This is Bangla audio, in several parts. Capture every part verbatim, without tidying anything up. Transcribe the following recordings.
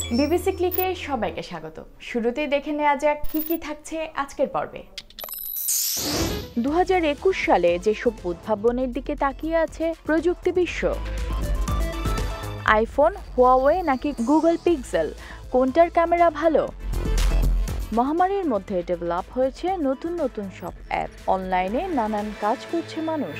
বিবিসি ক্লিকে সবাইকে স্বাগত। শুরুতেই দেখে নেওয়া যাক কি কি থাকছে আজকের পর্বে। দু হাজার একুশ সালে যেসব উদ্ভাবনের দিকে তাকিয়ে আছে প্রযুক্তি বিশ্ব। আইফোন, হুয়াওয়ে নাকি গুগল পিক্সেল, কোনটার ক্যামেরা ভালো? মহামারীর মধ্যে ডেভেলপ হয়েছে নতুন নতুন সব অ্যাপ, অনলাইনে নানান কাজ করছে মানুষ।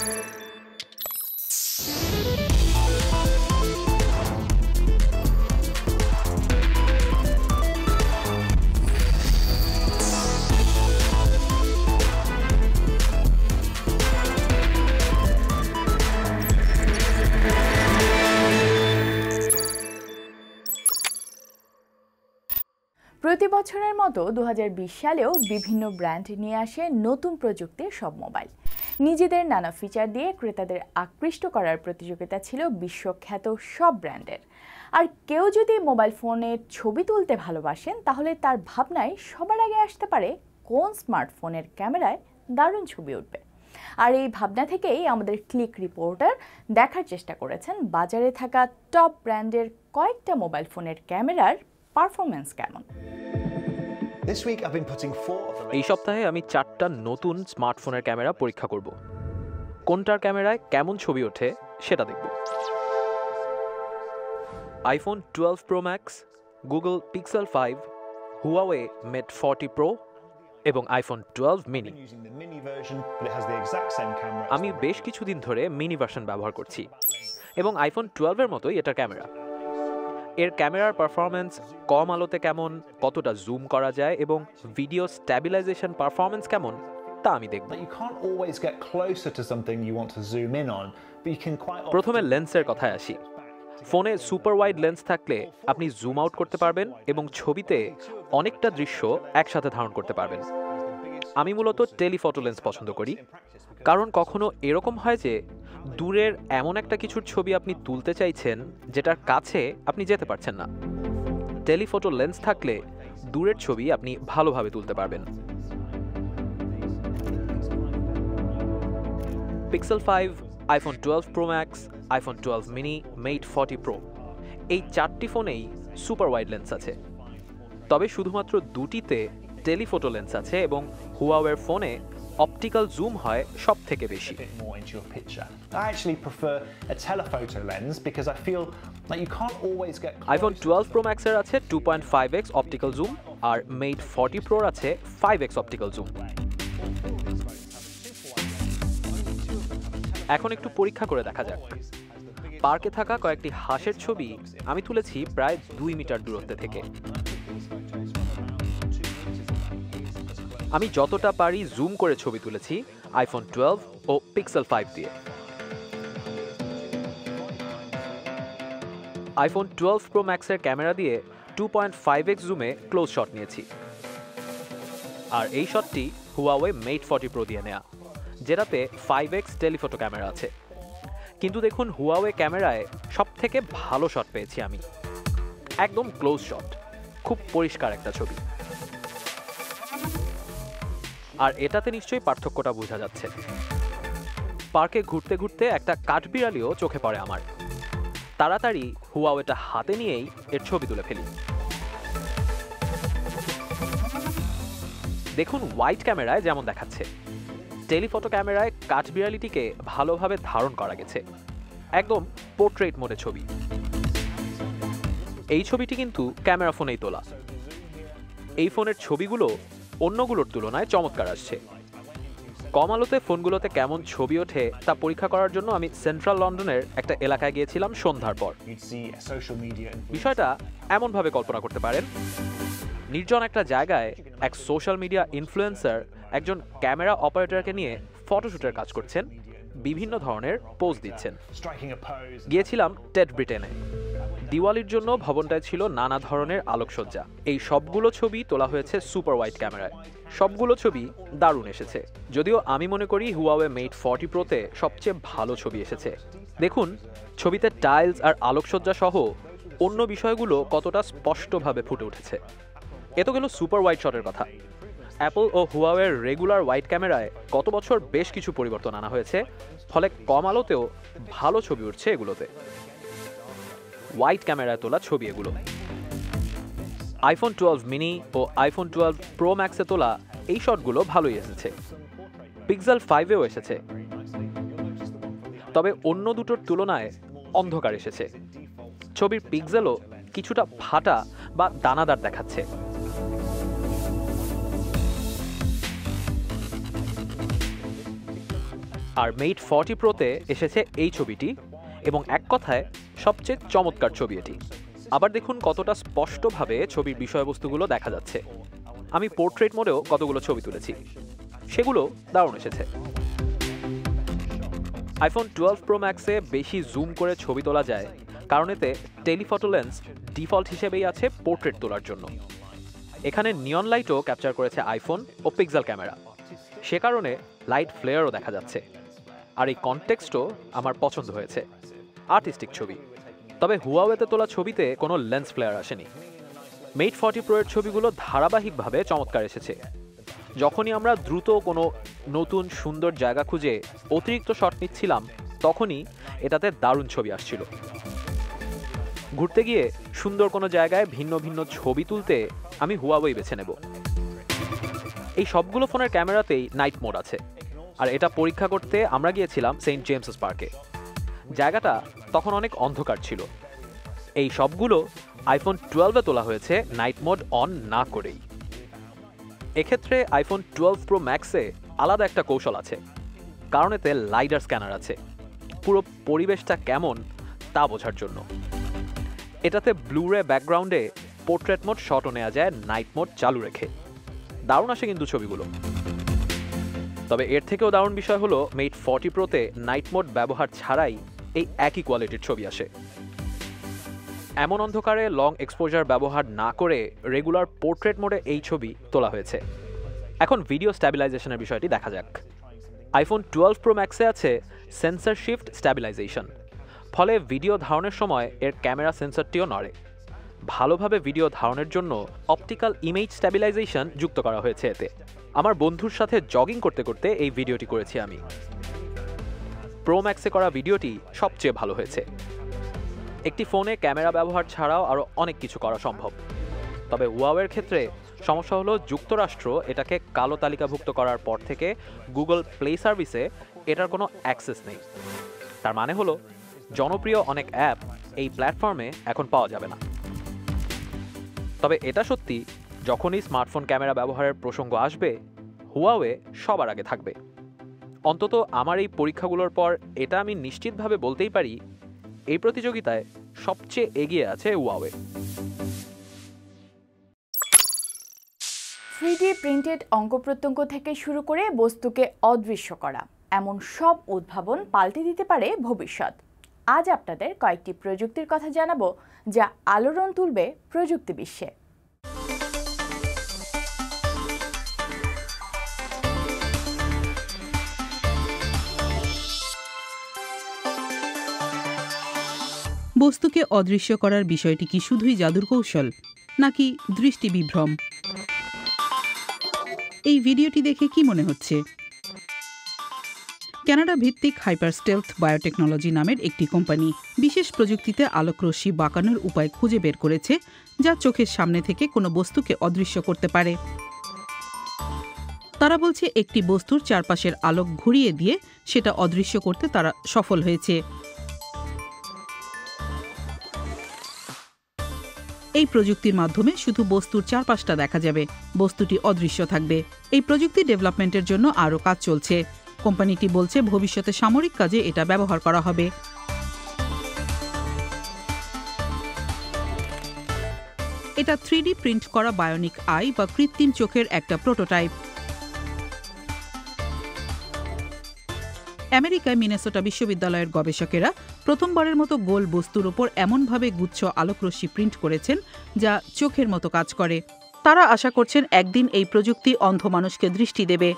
প্রতি বছরের মতো দু হাজার বিশ সালেও বিভিন্ন ব্র্যান্ড নিয়ে আসে নতুন প্রযুক্তির সব মোবাইল। নিজেদের নানা ফিচার দিয়ে ক্রেতাদের আকৃষ্ট করার প্রতিযোগিতা ছিল বিশ্বখ্যাত সব ব্র্যান্ডের। আর কেউ যদি মোবাইল ফোনের ছবি তুলতে ভালোবাসেন তাহলে তার ভাবনায় সবার আগে আসতে পারে কোন স্মার্টফোনের ক্যামেরায় দারুণ ছবি উঠবে। আর এই ভাবনা থেকেই আমাদের ক্লিক রিপোর্টার দেখার চেষ্টা করেছেন বাজারে থাকা টপ ব্র্যান্ডের কয়েকটা মোবাইল ফোনের ক্যামেরার পারফরম্যান্স কেমন। এই সপ্তাহে আমি চারটা নতুন স্মার্টফোনের ক্যামেরা পরীক্ষা করব। কোনটার ক্যামেরায় কেমন ছবি ওঠে সেটা দেখব। IPhone twelve Pro Max, Google Pixel five, Huawei Mate forty Pro এবং আইফোন টুয়েলভ মিনি। আমি বেশ কিছুদিন ধরে মিনি ভার্সন ব্যবহার করছি এবং আইফোন টুয়েলভের মতোই এটার ক্যামেরা। এর ক্যামেরার পারফরম্যান্স কম আলোতে কেমন, কতটা জুম করা যায় এবং ভিডিও স্ট্যাবিলাইজেশন পারফরম্যান্স কেমন তা আমি দেখব। প্রথমে লেন্সের কথায় আসি। ফোনে সুপার ওয়াইড লেন্স থাকলে আপনি জুম আউট করতে পারবেন এবং ছবিতে অনেকটা দৃশ্য একসাথে ধারণ করতে পারবেন। আমি মূলত টেলিফটো লেন্স পছন্দ করি, কারণ কখনো এরকম হয় যে দূরের এমন একটা কিছুর ছবি আপনি তুলতে চাইছেন যেটার কাছে আপনি যেতে পারছেন না। টেলিফটো লেন্স থাকলে দূরের ছবি আপনি ভালোভাবে তুলতে পারবেন। Pixel five, iPhone twelve Pro Max, iPhone twelve mini, Mate forty Pro, এই চারটি ফোনেই সুপার ওয়াইড লেন্স আছে। তবে শুধুমাত্র দুটিতে টেলিফটো লেন্স আছে এবং হুয়াওয়ের ফোনে অপটিক্যাল জুম হয় সব থেকে বেশি। আইফোন টুয়েলভ প্রো ম্যাক্সের আছে two point five X optical zoom আর মেট ফর্টি প্রোর আছে ফাইভ এক্স অপটিক্যাল জুম। এখন একটু পরীক্ষা করে দেখা যাক। পার্কে থাকা কয়েকটি হাঁসের ছবি আমি তুলেছি প্রায় দুই মিটার দূরত্বে থেকে। আমি যতটা পারি জুম করে ছবি তুলেছি আইফোন টুয়েলভ ও পিক্সেল ফাইভ দিয়ে। আইফোন টুয়েলভ প্রো ম্যাক্সের ক্যামেরা দিয়ে টু পয়েন্ট ফাইভ এক্স জুমে ক্লোজ শট নিয়েছি। আর এই শটটি হুয়াওয়ে মেট ফর্টি প্রো দিয়ে নেয়া, যেটাতে ফাইভ এক্স টেলিফটো ক্যামেরা আছে। কিন্তু দেখুন, হুয়াওয়ে ক্যামেরায় সব থেকে ভালো শট পেয়েছি আমি, একদম ক্লোজ শট, খুব পরিষ্কার একটা ছবি। আর এটাতে নিশ্চয়ই পার্থক্যটা বোঝা যাচ্ছে। পার্কে ঘুরতে ঘুরতে একটা কাঠবিড়ালিও চোখে পড়ে আমার। তাড়াতাড়ি হুয়াওয়েটা হাতে নিয়েই এর ছবি তুলে ফেলি। দেখুন, ওয়াইড ক্যামেরায় যেমন দেখাচ্ছে, টেলিফটো ক্যামেরায় কাঠবিড়ালিটিকে ভালোভাবে ধারণ করা গেছে, একদম পোর্ট্রেট মোডে ছবি। এই ছবিটি কিন্তু ক্যামেরা ফোনেই তোলা। এই ফোনের ছবিগুলো অন্যগুলোর তুলনায় চমৎকার আসছে। কম আলোতে ফোনগুলোতে কেমন ছবি ওঠে তা পরীক্ষা করার জন্য আমি সেন্ট্রাল লন্ডনের একটা এলাকায় গিয়েছিলাম সন্ধ্যার পর। বিষয়টা এমনভাবে কল্পনা করতে পারেন, নির্জন একটা জায়গায় এক সোশ্যাল মিডিয়া ইনফ্লুয়েন্সার একজন ক্যামেরা অপারেটরকে নিয়ে ফটোশুটের কাজ করছেন, বিভিন্ন ধরনের পোজ দিচ্ছেন। গিয়েছিলাম টেড ব্রিটেনে। দিওয়ালির জন্য ভবনটায় ছিল নানা ধরনের আলোকসজ্জা। এই সবগুলো ছবি তোলা হয়েছে সুপার ওয়াইড ক্যামেরায়। সবগুলো ছবি দারুণ এসেছে। যদিও আমি মনে করি হুয়াওয়ে মেট ফর্টি প্রোতে সবচেয়ে ভালো ছবি এসেছে। দেখুন, ছবিতে টাইলস আর আলোকসজ্জা সহ অন্য বিষয়গুলো কতটা স্পষ্টভাবে ফুটে উঠেছে। এ তো গেল সুপার ওয়াইড শটের কথা। অ্যাপল ও হুয়াওয়ের রেগুলার ওয়াইড ক্যামেরায় গত বছর বেশ কিছু পরিবর্তন আনা হয়েছে, ফলে কম আলোতেও ভালো ছবি উঠছে এগুলোতে। ওয়াইড ক্যামেরায় তোলা ছবি এগুলো। আইফোন টুয়েলভ মিনি ও আইফোন টুয়েলভ প্রো ম্যাক্সে তোলা এই শটগুলো ভালোই এসেছে। পিক্সেল ফাইভেও এসেছে, তবে অন্য দুটোর তুলনায় অন্ধকার এসেছে। ছবির পিক্সেলও কিছুটা ফাটা বা দানাদার দেখাচ্ছে। আর মেট ফর্টি প্রোতে এসেছে এই ছবিটি, এবং এক কথায় সবচেয়ে চমৎকার ছবি এটি। আবার দেখুন কতটা স্পষ্টভাবে ছবির বিষয়বস্তুগুলো দেখা যাচ্ছে। আমি পোর্ট্রেট মোডেও কতগুলো ছবি তুলেছি, সেগুলো দারুণ এসেছে। আইফোন টুয়েলভ প্রো ম্যাক্সে বেশি জুম করে ছবি তোলা যায়, কারণ এতে টেলিফটো লেন্স ডিফল্ট হিসেবেই আছে পোর্ট্রেট তোলার জন্য। এখানে নিয়ন লাইটও ক্যাপচার করেছে আইফোন ও পিক্সেল ক্যামেরা, সে কারণে লাইট ফ্লেয়ারও দেখা যাচ্ছে। আর এই কনটেক্সটও আমার পছন্দ হয়েছে, আর্টিস্টিক ছবি। তবে হুয়াওয়েতে তোলা ছবিতে কোনো লেন্স ফ্লেয়ার আসেনি। মেট ফর্টি প্রো এর ছবিগুলো ধারাবাহিকভাবে চমৎকার এসেছে। যখনই আমরা দ্রুত কোনো নতুন সুন্দর জায়গা খুঁজে অতিরিক্ত শট নিচ্ছিলাম, তখনই এটাতে দারুণ ছবি আসছিল। ঘুরতে গিয়ে সুন্দর কোনো জায়গায় ভিন্ন ভিন্ন ছবি তুলতে আমি হুয়াওয়ে বেছে নেব। এই সবগুলো ফোনের ক্যামেরাতেই নাইট মোড আছে, আর এটা পরীক্ষা করতে আমরা গিয়েছিলাম সেন্ট জেমসেস পার্কে। জায়গাটা তখন অনেক অন্ধকার ছিল। এই সবগুলো আইফোন টুয়েলভে তোলা হয়েছে নাইট মোড অন না করেই। এক্ষেত্রে আইফোন টুয়েলভ প্রো ম্যাক্সে আলাদা একটা কৌশল আছে, কারণ এতে লাইডার স্ক্যানার আছে পুরো পরিবেশটা কেমন তা বোঝার জন্য। এটাতে ব্লুরে ব্যাকগ্রাউন্ডে পোর্ট্রেট মোড শটও নেওয়া যায় নাইট মোড চালু রেখে। দারুণ আসে কিন্তু ছবিগুলো। তবে এর থেকেও দারুণ বিষয় হলো মেট ফর্টি প্রোতে নাইট মোড ব্যবহার ছাড়াই এই একই কোয়ালিটির ছবি আসে। এমন অন্ধকারে লং এক্সপোজার ব্যবহার না করে রেগুলার পোর্ট্রেট মোডে এই ছবি তোলা হয়েছে। এখন ভিডিও স্ট্যাবিলাইজেশনের বিষয়টি দেখা যাক। আইফোন টুয়েলভ প্রো ম্যাক্সে আছে সেন্সর শিফট স্ট্যাবিলাইজেশন, ফলে ভিডিও ধারণের সময় এর ক্যামেরা সেন্সরটিও নড়ে। ভালোভাবে ভিডিও ধারণের জন্য অপটিক্যাল ইমেজ স্ট্যাবিলাইজেশন যুক্ত করা হয়েছে এতে। আমার বন্ধুর সাথে জগিং করতে করতে এই ভিডিওটি করেছি আমি। প্রো ম্যাক্সে করা ভিডিওটি সবচেয়ে ভালো হয়েছে। একটি ফোনে ক্যামেরা ব্যবহার ছাড়াও আরও অনেক কিছু করা সম্ভব। তবে হুয়াওয়ের ক্ষেত্রে সমস্যা হলো যুক্তরাষ্ট্র এটাকে কালো তালিকাভুক্ত করার পর থেকে গুগল প্লে সার্ভিসে এটার কোনো অ্যাক্সেস নেই। তার মানে হলো জনপ্রিয় অনেক অ্যাপ এই প্ল্যাটফর্মে এখন পাওয়া যাবে না। তবে এটা সত্যি, যখনই স্মার্টফোন ক্যামেরা ব্যবহারের প্রসঙ্গ আসবে, হুয়াওয়ে সবার আগে থাকবে। অন্তত আমার এই পরীক্ষাগুলোর পর এটা আমি নিশ্চিতভাবে বলতেই পারি, এই প্রতিযোগিতায় সবচেয়ে এগিয়ে আছে হুয়াওয়ে। থ্রি ডি প্রিন্টেড অঙ্ক প্রত্যঙ্গ থেকে শুরু করে বস্তুকে অদৃশ্য করা, এমন সব উদ্ভাবন পাল্টে দিতে পারে ভবিষ্যৎ। আজ আপনাদের কয়েকটি প্রযুক্তির কথা জানাবো, যা আলোড়ন তুলবে প্রযুক্তি বিশ্বে। বস্তুকে অদৃশ্য করার বিষয়টি কি শুধুই জাদুর কৌশল, নাকি দৃষ্টি বিভ্রম? এই ভিডিওটি দেখে কি মনে হচ্ছে? কানাডা ভিত্তিক হাইপার স্টেলথ বায়োটেকনোলজি নামের একটি কোম্পানি বিশেষ প্রযুক্তিতে আলোকরশ্মি বাঁকানোর উপায় খুঁজে বের করেছে, যা চোখের সামনে থেকে কোনো বস্তুকে অদৃশ্য করতে পারে। তারা বলছে একটি বস্তুর চারপাশের আলোক ঘুরিয়ে দিয়ে সেটা অদৃশ্য করতে তারা সফল হয়েছে। এই প্রযুক্তির মাধ্যমে শুধু বস্তুর চারপাশটা দেখা যাবে, বস্তুটি অদৃশ্য থাকবে। এই প্রযুক্তি ডেভেলপমেন্টের জন্য আরও কাজ চলছে। কোম্পানিটি বলছে ভবিষ্যতে সামরিক কাজে এটা ব্যবহার করা হবে। এটা থ্রি ডি প্রিন্ট করা বায়োনিক আই বা কৃত্রিম চোখের একটা প্রোটোটাইপ। আমেরিকায় মিনেসোটা বিশ্ববিদ্যালয়ের গবেষকেরা প্রথমবারের মতো গোল বস্তুর উপর এমনভাবে গুচ্ছ আলোকরশ্মি প্রিন্ট করেছেন যা চোখের মতো কাজ করে। তারা আশা করছেন একদিন এই প্রযুক্তি অন্ধ মানুষকে দৃষ্টি দেবে।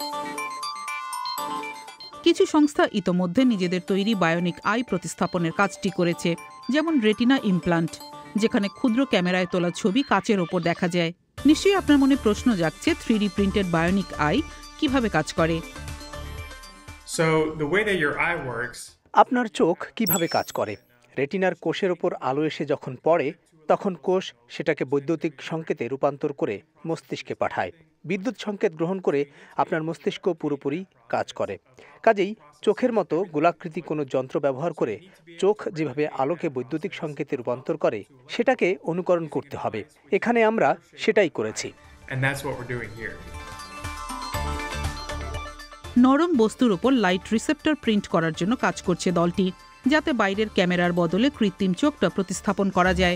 কিছু সংস্থা ইতোমধ্যে নিজেদের তৈরি বায়োনিক আই প্রতিস্থাপনের কাজটি করেছে, যেমন রেটিনা ইমপ্লান্ট, যেখানে ক্ষুদ্র ক্যামেরায় তোলা ছবি কাচের ওপর দেখা যায়। নিশ্চয়ই আপনার মনে প্রশ্ন জাগছে, three D printed bionic eye কিভাবে কাজ করে? So the way that your eye works, আপনার চোখ কিভাবে কাজ করে? রেটিনার কোষের ওপর আলো এসে যখন পড়ে, তখন কোষ সেটাকে বৈদ্যুতিক সংকেতে রূপান্তর করে মস্তিষ্কে পাঠায়। বিদ্যুৎ সংকেত গ্রহণ করে আপনার মস্তিষ্ক পুরোপুরি কাজ করে। কাজেই চোখের মতো গোলাকৃতি কোনো যন্ত্র ব্যবহার করে চোখ যেভাবে আলোকে বৈদ্যুতিক সংকেতে রূপান্তর করে সেটাকে অনুকরণ করতে হবে। এখানে আমরা সেটাই করেছি। And that's what we're doing here. নরম বস্তুর উপর লাইট রিসেপ্টর প্রিন্ট করার জন্য কাজ করছে দলটি, যাতে বাইরের ক্যামেরার বদলে কৃত্রিম চোখটা প্রতিস্থাপন করা যায়।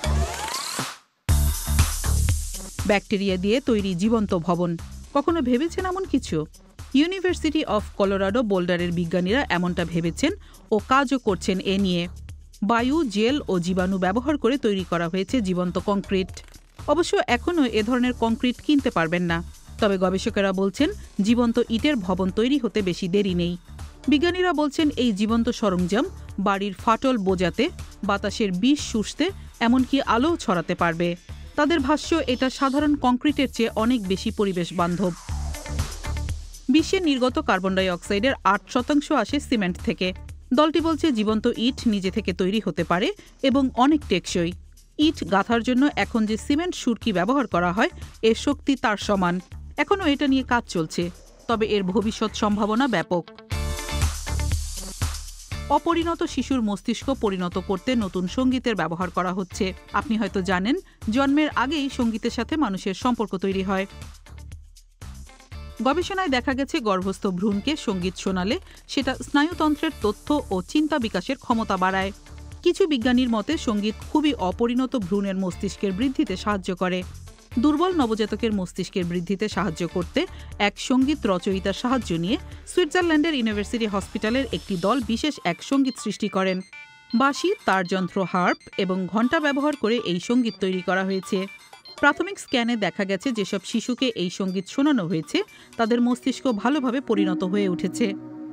ব্যাকটেরিয়া দিয়ে তৈরি জীবন্ত ভবন, কখনো ভেবেছেন এমন কিছু? ইউনিভার্সিটি অফ কলোরাডো বোল্ডারের বিজ্ঞানীরা এমনটা ভেবেছেন ও কাজও করছেন এ নিয়ে। বায়ু, জেল ও জীবাণু ব্যবহার করে তৈরি করা হয়েছে জীবন্ত কংক্রিট। অবশ্য এখনও এ ধরনের কংক্রিট কিনতে পারবেন না, তবে গবেষকেরা বলছেন জীবন্ত ইটের ভবন তৈরি হতে বেশি দেরি নেই। বিজ্ঞানীরা বলছেন এই জীবন্ত সরঞ্জাম বাড়ির ফাটল বোঝাতে, বাতাসের বিষ শুষতে, এমনকি আলোও ছড়াতে পারবে। তাদের ভাষ্য, এটা সাধারণ কংক্রিটের চেয়ে অনেক বেশি পরিবেশ বান্ধব। বিশ্বে নির্গত কার্বন ডাই অক্সাইডের আট শতাংশ আসে সিমেন্ট থেকে। দলটি বলছে জীবন্ত ইট নিজে থেকে তৈরি হতে পারে এবং অনেক টেকসই। ইট গাঁথার জন্য এখন যে সিমেন্ট সুরকি ব্যবহার করা হয়, এর শক্তি তার সমান। এখনও এটা নিয়ে কাজ চলছে, তবে এর ভবিষ্যৎ সম্ভাবনা ব্যাপক। অপরিণত শিশুর মস্তিষ্ক পরিণত করতে নতুন সঙ্গীতের ব্যবহার করা হচ্ছে। আপনি হয়তো জানেন, জন্মের আগেই সঙ্গীতের সাথে মানুষের সম্পর্ক তৈরি হয়। গবেষণায় দেখা গেছে গর্ভস্থ ভ্রূণকে সঙ্গীত শোনালে সেটা স্নায়ুতন্ত্রের তথ্য ও চিন্তা বিকাশের ক্ষমতা বাড়ায়। কিছু বিজ্ঞানীর মতে সঙ্গীত খুবই অপরিণত ভ্রূণের মস্তিষ্কের বৃদ্ধিতে সাহায্য করে। দুর্বল নবজাতকের মস্তিষ্কের বৃদ্ধিতে সাহায্য করতে এক সঙ্গীত রচয়িতার সাহায্য নিয়ে সুইজারল্যান্ডের ইউনিভার্সিটি হসপিটালের একটি দল বিশেষ এক সঙ্গীত সৃষ্টি করেন। বাঁশি, তারযন্ত্র, হার্প এবং ঘণ্টা ব্যবহার করে এই সঙ্গীত তৈরি করা হয়েছে। প্রাথমিক স্ক্যানে দেখা গেছে যেসব শিশুকে এই সঙ্গীত শোনানো হয়েছে তাদের মস্তিষ্ক ভালোভাবে পরিণত হয়ে উঠেছে।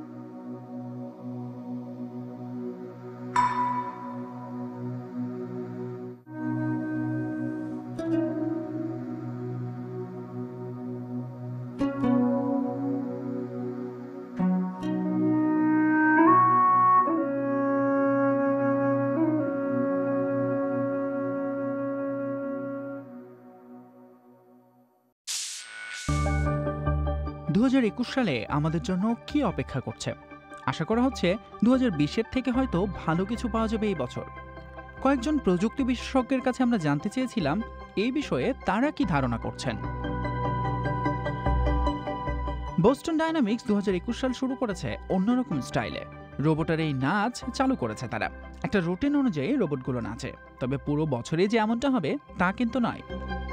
দু হাজার একুশ সালে আমাদের জন্য কি অপেক্ষা করছে? আশা করা হচ্ছে দু হাজার বিশের থেকে হয়তো ভালো কিছু পাওয়া যাবে এই বছর। কয়েকজন প্রযুক্তি বিশেষজ্ঞের কাছে আমরা জানতে চেয়েছিলাম এই বিষয়ে তারা কি ধারণা করছেন। বোস্টন ডায়নামিক্স দু হাজার একুশ সাল শুরু করেছে অন্যরকম স্টাইলে। রোবটের এই নাচ চালু করেছে তারা। একটা রুটিন অনুযায়ী রোবটগুলো নাচে, তবে পুরো বছরে যে এমনটা হবে তা কিন্তু নয়।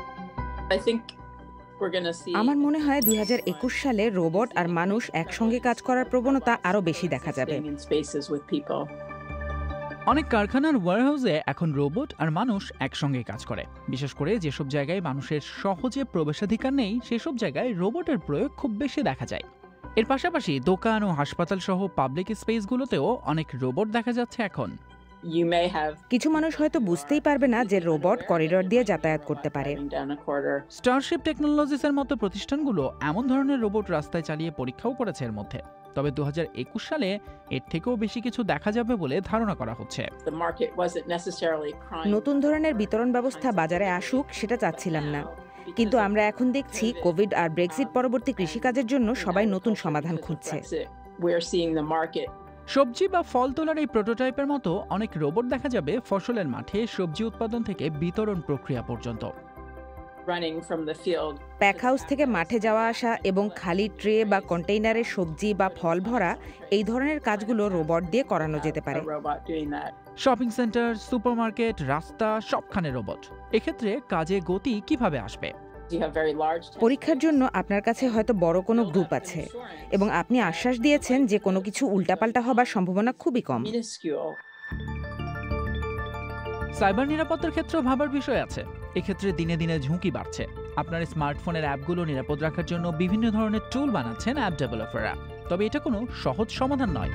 আমার মনে হয় দুই হাজার একুশ সালে রোবট আর মানুষ একসঙ্গে কাজ করার প্রবণতা আরো বেশি দেখা যাবে। অনেক কারখানার ওয়্যারহাউসে এখন রোবট আর মানুষ একসঙ্গে কাজ করে। বিশেষ করে যেসব জায়গায় মানুষের সহজে প্রবেশাধিকার নেই সেসব জায়গায় রোবটের প্রয়োগ খুব বেশি দেখা যায়। এর পাশাপাশি দোকান ও হাসপাতাল সহ পাবলিক স্পেসগুলোতেও অনেক রোবট দেখা যাচ্ছে এখন। কিছু মানুষ হয়তো বুঝতেই পারবে না যে রোবট করিডোর দিয়ে যাতায়াত করতে পারে। স্টারশিপ টেকনোলজিসের মতো প্রতিষ্ঠানগুলো এমন ধরনের রোবট রাস্তায় চালিয়ে পরীক্ষাও করেছে এর মধ্যে। তবে দু হাজার একুশ সালে এর থেকেও বেশি কিছু দেখা যাবে বলে ধারণা করা হচ্ছে। নতুন ধরনের বিতরণ ব্যবস্থা বাজারে আসুক সেটা চাচ্ছিলাম না, কিন্তু আমরা এখন দেখছি কোভিড আর ব্রেক্সিট পরবর্তী কৃষিকাজের জন্য সবাই নতুন সমাধান খুঁজছে। সবজি বা ফল তোলার এই প্রোটোটাইপের মতো অনেক রোবট দেখা যাবে ফসলের মাঠে সবজি উৎপাদন থেকে বিতরণ প্রক্রিয়া পর্যন্ত। প্যাক হাউস থেকে মাঠে যাওয়া আসা এবং খালি ট্রে বা কন্টেইনারে সবজি বা ফল ভরা, এই ধরনের কাজগুলো রোবট দিয়ে করানো যেতে পারে। শপিং সেন্টার, সুপারমার্কেট, রাস্তা সবখানে রোবট। এক্ষেত্রে কাজে গতি কিভাবে আসবে? পরীক্ষার জন্য আপনার কাছে হয়তো বড় কোনো গ্রুপ আছে এবং আপনি আশ্বাস দিয়েছেন যে কোনো কিছু উল্টাপাল্টা হবার সম্ভাবনা খুবই কম। সাইবার নিরাপত্তার ক্ষেত্রেও ভাবার বিষয় আছে। এক্ষেত্রে দিনে দিনে ঝুঁকি বাড়ছে। আপনার স্মার্টফোনের অ্যাপগুলো নিরাপদ রাখার জন্য বিভিন্ন ধরনের টুল বানাচ্ছেন অ্যাপ ডেভেলপাররা, তবে এটা কোনো সহজ সমাধান নয়।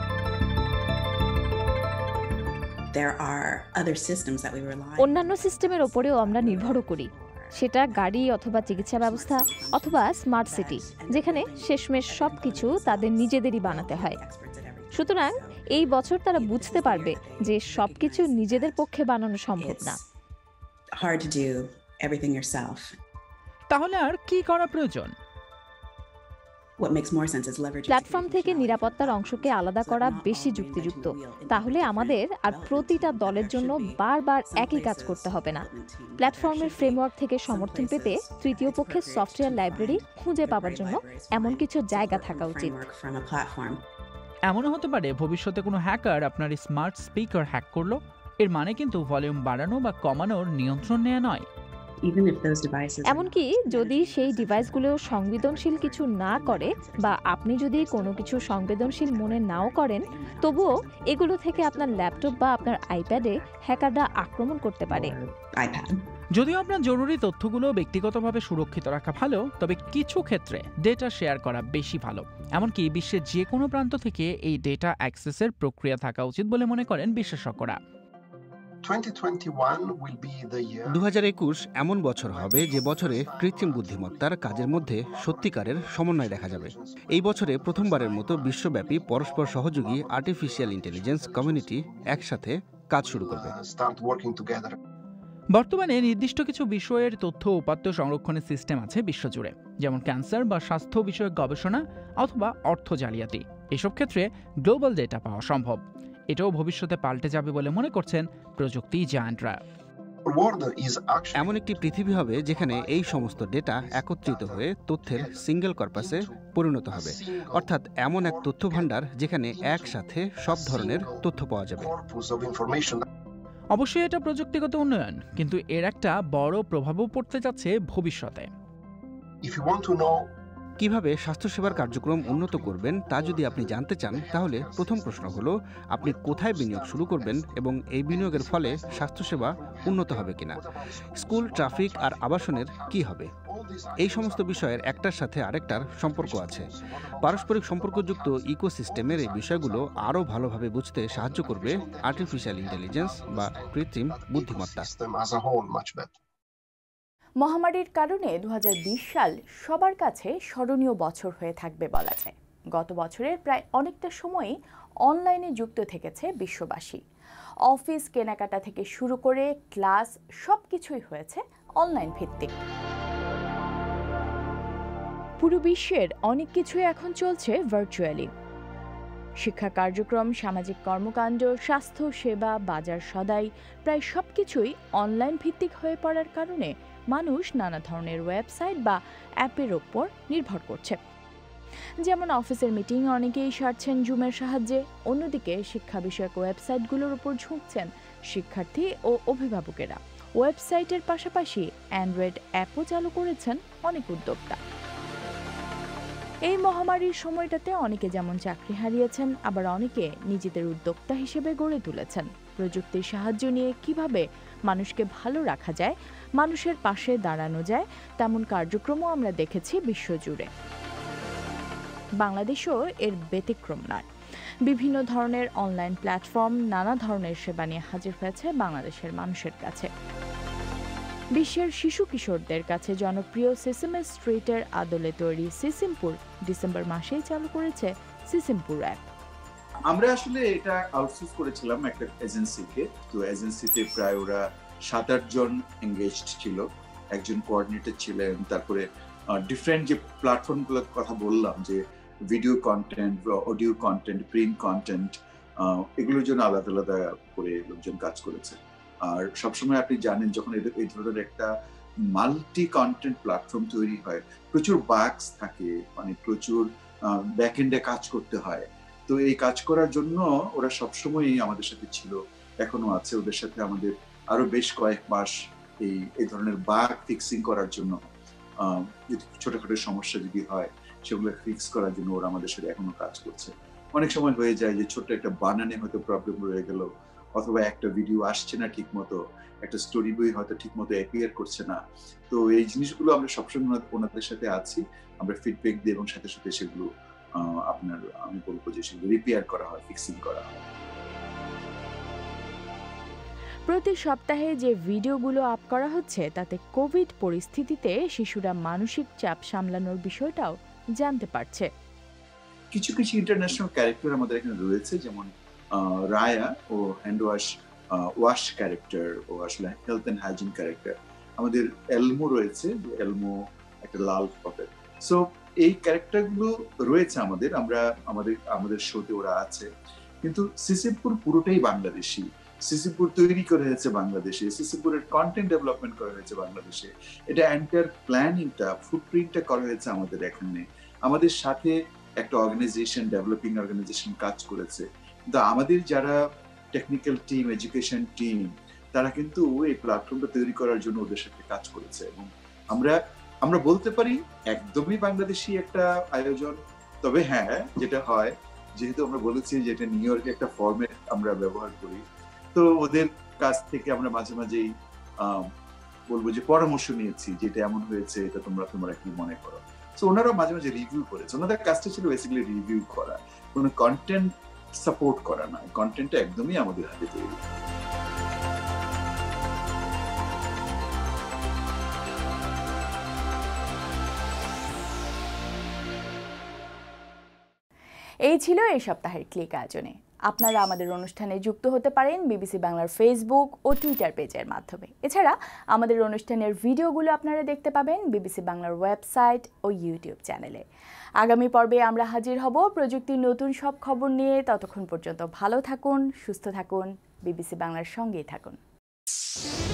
অন্যান্য সিস্টেমের ওপরেও আমরা নির্ভর করি, সেটা গাড়ি অথবা চিকিৎসা ব্যবস্থা অথবা স্মার্ট সিটি, যেখানে শেষমেশ সব কিছু তাদের নিজেদেরই বানাতে হয়। সুতরাং এই বছর তারা বুঝতে পারবে যে সবকিছু নিজেদের পক্ষে বানানো সম্ভব না। hard to do everything yourself. তাহলে আর কি করা প্রয়োজন? What makes more sense is leveraging platform থেকে নিরাপত্তার অংশকে আলাদা করা বেশি যুক্তিযুক্ত। তাহলে আমাদের আর প্রতিটা দলের জন্য বারবার একই কাজ করতে হবে না। প্ল্যাটফর্মের ফ্রেমওয়ার্ক থেকে সমর্থন পেতে তৃতীয় পক্ষের সফটওয়্যার লাইব্রেরি খুঁজে পাওয়ার জন্য এমন কিছু জায়গা থাকা উচিত। এমনও হতে পারে ভবিষ্যতে কোনো হ্যাকার আপনার স্মার্ট স্পিকার হ্যাক করলো, এর মানে কিন্তু ভলিউম বাড়ানো বা কমানোর নিয়ন্ত্রণ নেওয়া নয়। এমনকি যদি সেই ডিভাইসগুলো সংবেদনশীল কিছু না করে বা আপনি যদি কোনো কিছু সংবেদনশীল মনে নাও করেন, তবুও এগুলো থেকে আপনার ল্যাপটপ বা আপনার আইপ্যাডে হ্যাকাররা আক্রমণ করতে পারে। যদিও আপনার জরুরি তথ্যগুলো ব্যক্তিগতভাবে সুরক্ষিত রাখা ভালো, তবে কিছু ক্ষেত্রে ডেটা শেয়ার করা বেশি ভালো। এমনকি বিশ্বের যে কোনো প্রান্ত থেকে এই ডেটা অ্যাক্সেসের প্রক্রিয়া থাকা উচিত বলে মনে করেন বিশেষজ্ঞরা। দু হাজার একুশ এমন বছর হবে যে বছরে কৃত্রিম বুদ্ধিমত্তার কাজের মধ্যে সত্যিকারের সমন্বয় দেখা যাবে। এই বছরে প্রথমবারের মতো বিশ্বব্যাপী পরস্পর সহযোগী আর্টিফিশিয়াল ইন্টেলিজেন্স কমিউনিটি একসাথে কাজ শুরু করবে। বর্তমানে নির্দিষ্ট কিছু বিষয়ের তথ্য উপাত্ত সংরক্ষণের সিস্টেম আছে বিশ্বজুড়ে, যেমন ক্যান্সার বা স্বাস্থ্য বিষয়ক গবেষণা অথবা অর্থ জালিয়াতি। এসব ক্ষেত্রে গ্লোবাল ডেটা পাওয়া সম্ভব। এটাও ভবিষ্যতে পাল্টে যাবে বলে মনে করছেন প্রযুক্তি জায়ান্টরা। এমন একটি পৃথিবী হবে যেখানে এই সমস্ত ডেটা একত্রিত হয়ে তথ্যের সিঙ্গেল কর্পাসে পরিণত হবে, অর্থাৎ এমন এক তথ্য ভাণ্ডার যেখানে একসাথে সব ধরনের তথ্য পাওয়া যাবে। অবশ্যই এটা প্রযুক্তিগত উন্নয়ন, কিন্তু এর একটা বড় প্রভাবও পড়তে যাচ্ছে ভবিষ্যতে। কিভাবে স্বাস্থ্যসেবার কার্যক্রম উন্নত করবেন তা যদি আপনি জানতে চান, তাহলে প্রথম প্রশ্ন হলো আপনি কোথায় বিনিয়োগ শুরু করবেন এবং এই বিনিয়োগের ফলে স্বাস্থ্যসেবা উন্নত হবে কিনা। স্কুল, ট্রাফিক আর আবাসনের কি হবে? এই সমস্ত বিষয়ের একটার সাথে আরেকটার সম্পর্ক আছে। পারস্পরিক সম্পর্কযুক্ত ইকোসিস্টেমের এই বিষয়গুলো আরও ভালোভাবে বুঝতে সাহায্য করবে আর্টিফিশিয়াল ইন্টেলিজেন্স বা কৃত্রিম বুদ্ধিমত্তা। মহামারীর কারণে দু হাজার বিশ সাল সবার কাছে স্মরণীয় বছর হয়ে থাকবে বলা যায়। গত বছরের প্রায় অনেকটা সময়ই অনলাইনে যুক্ত থেকেছে বিশ্ববাসী। অফিস, কেনাকাটা থেকে শুরু করে ক্লাস সব কিছুই হয়েছে অনলাইন ভিত্তিক। পুরো বিশ্বের অনেক কিছুই এখন চলছে ভার্চুয়ালি। শিক্ষা কার্যক্রম, সামাজিক কর্মকাণ্ড, স্বাস্থ্য সেবা, বাজার সদাই প্রায় সব কিছুই অনলাইন ভিত্তিক হয়ে পড়ার কারণে মানুষ নানা ধরনের ওয়েবসাইট বা অ্যাপের ওপর নির্ভর করছে। যেমন অফিসের মিটিং অনেকেই সারছেন জুমের সাহায্যে, অন্যদিকে শিক্ষা বিষয়ক ওয়েবসাইটগুলোর উপর ঝুঁকছেন শিক্ষার্থী ও অভিভাবকেরা। ওয়েবসাইটের পাশাপাশি অ্যান্ড্রয়েড অ্যাপও চালু করেছেন অনেক উদ্যোক্তা। এই মহামারীর সময়টাতে অনেকে যেমন চাকরি হারিয়েছেন, আবার অনেকে নিজেদের উদ্যোক্তা হিসেবে গড়ে তুলেছেন। প্রযুক্তির সাহায্য নিয়ে কিভাবে মানুষকে ভালো রাখা যায়, মানুষের পাশে দাঁড়ানো যায়, তেমন কার্যক্রমও আমরা দেখেছি বিশ্বজুড়ে। বাংলাদেশও এর ব্যতিক্রম নয়। বিভিন্ন ধরনের অনলাইন প্ল্যাটফর্ম, নানা ধরনের সেবা নিয়ে হাজির হয়েছে বাংলাদেশের মানুষের কাছে। বিশ্বের শিশু কিশোরদের কাছে জনপ্রিয় সিসিম স্ট্রিটের আদলে তৈরি সিসিমপুর ডিসেম্বর মাসেই চালু করেছে সিসিমপুর অ্যাপ। আমরা আসলে এটা আউটসোর্স করেছিলাম একটা এজেন্সিকে। তো এজেন্সিতে প্রায় ওরা সাত আট জন এঙ্গেজড ছিল, একজন কোঅর্ডিনেটর ছিলেন। তারপরে ডিফারেন্ট যে প্ল্যাটফর্মগুলোর কথা বললাম, যে video content, audio content, print content, এগুলোর জন্য আলাদা আলাদা করে লোকজন কাজ করেছে। আর সবসময় আপনি জানেন যখন এই ধরনের একটা মাল্টি কন্টেন্ট প্ল্যাটফর্ম তৈরি হয়, প্রচুর বাগস থাকে, মানে প্রচুর ব্যাকএন্ডে কাজ করতে হয়। তো এই কাজ করার জন্য ওরা সবসময়ই আমাদের সাথে ছিল, এখনো আছে। ওদের সাথে আমাদের আরো বেশ কয়েক মাস এই এই ধরনের বাগ ফিক্সিং করার জন্য, যদি ছোটখাটো সমস্যা যদি হয় সেগুলো ফিক্স করার জন্য ওরা আমাদের সাথে এখনো কাজ করছে। অনেক সময় হয়ে যায় যে ছোট্ট একটা বানানে হয়তো প্রবলেম রয়ে গেল, অথবা একটা ভিডিও আসছে না ঠিক মতো, একটা স্টোরি বই হয়তো ঠিক মতো অ্যাপিয়ার করছে না। তো এই জিনিসগুলো আমরা সবসময় ওনাদের সাথে আছি, আমরা ফিডব্যাক দিই এবং সাথে সাথে সেগুলো আপনার আমি বলবো যে সেগুলো রিপেয়ার করা হয়, ফিক্সিং করা হয়। প্রতি সপ্তাহে যে ভিডিওগুলো আপ করা হচ্ছে তাতে কোভিড পরিস্থিতিতে শিশুরা মানসিক চাপ সামলানোর বিষয়টাও জানতে পারছে। কিছু কিছু ইন্টারন্যাশনাল ক্যারেক্টার আমাদের এখানে রয়েছে, যেমন রায়া ও হ্যান্ড ওয়াশ ওয়াশ ক্যারেক্টার ও আসলে হেলথ অ্যান্ড হাইজিন ক্যারেক্টার। আমাদের এলমো রয়েছে, এলমো একটা লাল পপের। সো এই ক্যারেক্টারগুলো রয়েছে আমাদের, আমরা আমাদের আমাদের শোতে ওরা আছে। কিন্তু সিসিমপুর পুরোটাই বাংলাদেশি। সিসিমপুর তৈরি করা হয়েছে বাংলাদেশে, সিসিমপুরের কন্টেন্ট ডেভেলপমেন্ট করা হয়েছে বাংলাদেশে। এটা এন্টায়ার প্ল্যানিংটা, ফুটপ্রিন্টটা করা হয়েছে আমাদের এখানে। আমাদের সাথে একটা অর্গানাইজেশন, ডেভেলপিং অর্গানাইজেশন কাজ করেছে। কিন্তু আমাদের যারা টেকনিক্যাল টিম, এডুকেশন টিম, তারা কিন্তু এই প্ল্যাটফর্মটা তৈরি করার জন্য ওদের সাথে কাজ করেছে। এবং আমরা আমরা বলতে পারি একদমই বাংলাদেশি একটা আয়োজন। তবে হ্যাঁ, যেটা হয়, যেহেতু আমরা বলেছি যে এটা নিউ ইয়র্কে একটা ফরম্যাট আমরা ব্যবহার করি, তো ওদের কাছ থেকে আমরা মাঝে মাঝেই বলবো যে পরামর্শ নিয়েছি, যেটা এমন হয়েছে, এটা তোমরা তোমরা কি মনে করো। তো ওনারা মাঝে মাঝে রিভিউ করেছে। ওনাদের কাজটা ছিল বেসিক্যালি রিভিউ করা, কোনো কন্টেন্ট সাপোর্ট করা না। কন্টেন্টটা একদমই আমাদের হাতে তৈরি। এই ছিল এই সপ্তাহের ক্লিক আয়োজনে। আপনারা আমাদের অনুষ্ঠানে যুক্ত হতে পারেন বিবিসি বাংলার ফেসবুক ও টুইটার পেজের মাধ্যমে। এছাড়া আমাদের অনুষ্ঠানের ভিডিওগুলো আপনারা দেখতে পাবেন বিবিসি বাংলার ওয়েবসাইট ও ইউটিউব চ্যানেলে। আগামী পর্বে আমরা হাজির হব প্রযুক্তির নতুন সব খবর নিয়ে। ততক্ষণ পর্যন্ত ভালো থাকুন, সুস্থ থাকুন, বিবিসি বাংলার সঙ্গেই থাকুন।